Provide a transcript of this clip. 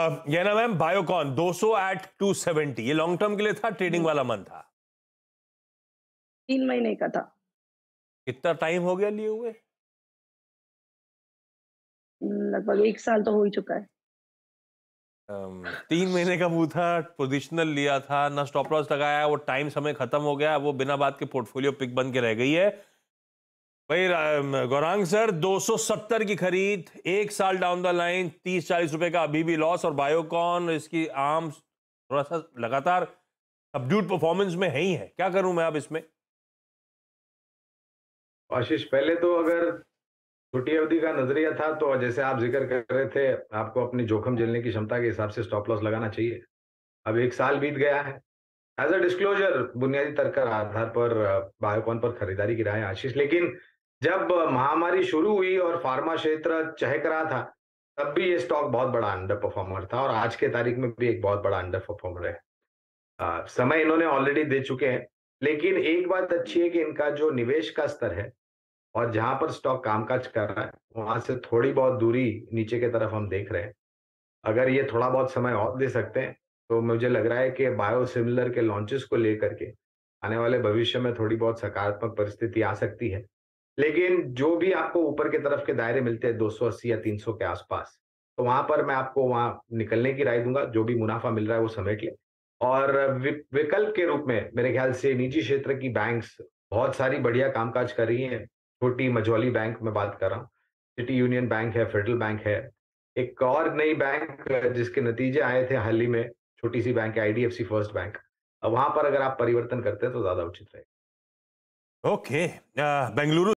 ये ना ma'am Biocon 200 eight 270, ये लॉन्ग टर्म के लिए था, ट्रेडिंग वाला मन था? 3 महीने का था। कितना टाइम हो गया लिए हुए? लगभग 1 साल तो हो ही चुका है। 3 महीने का मुंह था, पोजिशनल लिया था, ना स्टॉप लॉस लगाया, वो टाइम समय खत्म हो गया, वो बिना बात के पोर्टफोलियो पिक बन के रह गई है। भाई गौरांग सर, 270 की खरीद, 1 साल डाउन द लाइन 30-40 रुपए का अभी भी लॉस, और बायोकॉन इसकी आर्म थोड़ा सा लगातार सबड्यूड परफॉर्मेंस में है ही है। क्या करूं मैं अब इसमें? आशीष, पहले तो अगर छोटी अवधि का नजरिया था तो जैसे आप जिक्र कर रहे थे, आपको अपनी जोखिम झेलने की क्षमता के हिसाब से स्टॉप लॉस लगाना चाहिए। अब 1 साल बीत गया है। एज अ डिस्क्लोजर, बुनियादी तर्क के आधार पर बायोकॉन पर खरीदारी की राय है आशीष, लेकिन जब महामारी शुरू हुई और फार्मा क्षेत्र चहक रहा था, तब भी ये स्टॉक बहुत बड़ा अंडर परफॉर्मर था और आज के तारीख में भी एक बहुत बड़ा अंडर परफॉर्मर है। समय इन्होंने ऑलरेडी दे चुके हैं, लेकिन एक बात अच्छी है कि इनका जो निवेश का स्तर है और जहां पर स्टॉक कामकाज कर रहा है, वहां से थोड़ी बहुत दूरी नीचे की तरफ हम देख रहे हैं। अगर ये थोड़ा बहुत समय और दे सकते हैं, तो मुझे लग रहा है कि बायोसिमिलर के लॉन्चेस को लेकर के आने वाले भविष्य में थोड़ी बहुत सकारात्मक परिस्थिति आ सकती है। लेकिन जो भी आपको ऊपर की तरफ के दायरे मिलते हैं 280 या 300 के आसपास, तो वहां पर मैं आपको वहां निकलने की राय दूंगा। जो भी मुनाफा मिल रहा है वो समेट ले। और विकल्प के रूप में मेरे ख्याल से निजी क्षेत्र की बैंक्स बहुत सारी बढ़िया कामकाज कर रही हैं। छोटी मझौली बैंक में बात कर रहा हूँ, सिटी यूनियन बैंक है, फेडरल बैंक है, एक और नई बैंक जिसके नतीजे आए थे हाल ही में, छोटी सी बैंक है आईडीएफसी फर्स्ट बैंक। वहां पर अगर आप परिवर्तन करते हैं तो ज्यादा उचित रहेगा। ओके, बेंगलुरु